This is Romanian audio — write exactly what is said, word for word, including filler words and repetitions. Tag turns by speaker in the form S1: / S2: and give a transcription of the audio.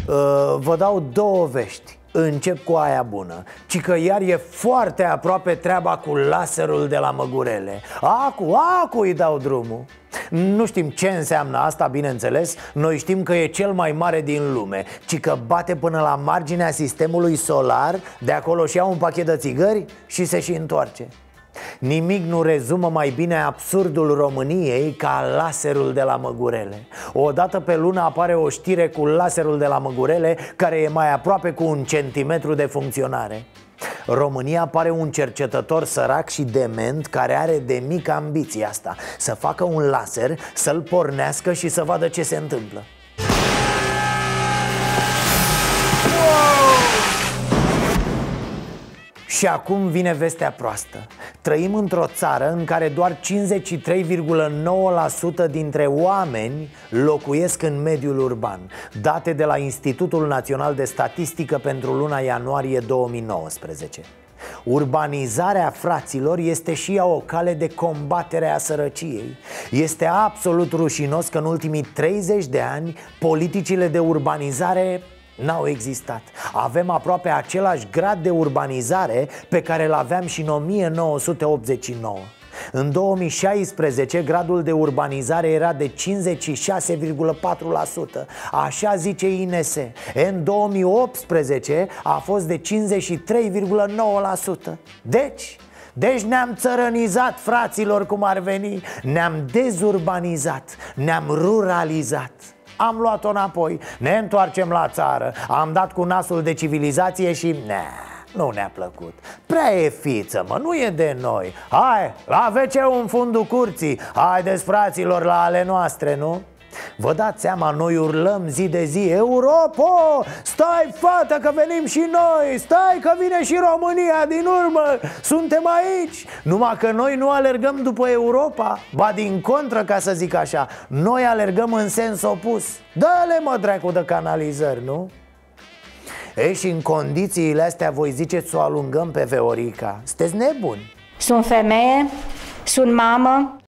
S1: uh, Vă dau două vești. Încep cu aia bună, ci că iar e foarte aproape treaba cu laserul de la Măgurele. Acu, acu îi dau drumul. Nu știm ce înseamnă asta, bineînțeles. Noi știm că e cel mai mare din lume, ci că bate până la marginea sistemului solar. De acolo și ia un pachet de țigări și se și întoarce. Nimic nu rezumă mai bine absurdul României ca laserul de la Măgurele. O dată pe lună apare o știre cu laserul de la Măgurele, care e mai aproape cu un centimetru de funcționare. România pare un cercetător sărac și dement care are de mică ambiție asta: să facă un laser, să-l pornească și să vadă ce se întâmplă. Și acum vine vestea proastă. Trăim într-o țară în care doar cincizeci și trei virgulă nouă la sută dintre oameni locuiesc în mediul urban. Date de la Institutul Național de Statistică pentru luna ianuarie două mii nouăsprezece. Urbanizarea, fraților, este și ea o cale de combatere a sărăciei. Este absolut rușinos că în ultimii treizeci de ani politicile de urbanizare n-au existat. Avem aproape același grad de urbanizare pe care îl aveam și în o mie nouă sute optzeci și nouă. În două mii șaisprezece gradul de urbanizare era de cincizeci și șase virgulă patru la sută, așa zice I N S. În două mii optsprezece a fost de cincizeci și trei virgulă nouă la sută. Deci... Deci ne-am țărănizat, fraților, cum ar veni. Ne-am dezurbanizat, ne-am ruralizat. Am luat-o înapoi, ne întoarcem la țară. Am dat cu nasul de civilizație și ne, nu ne-a plăcut. Prea e fiță, mă, nu e de noi. Hai, la ve ce în fundul curții. Haideți, fraților, la ale noastre, nu? Vă dați seama, noi urlăm zi de zi: Europa, stai, fată, că venim și noi. Stai că vine și România din urmă. Suntem aici. Numai că noi nu alergăm după Europa, ba din contră, ca să zic așa. Noi alergăm în sens opus. Dă-le, mă, dracu, de canalizări, nu? Ei, și în condițiile astea voi ziceți să o alungăm pe Veorica? Sunteți nebuni?
S2: Sunt femeie, sunt mamă.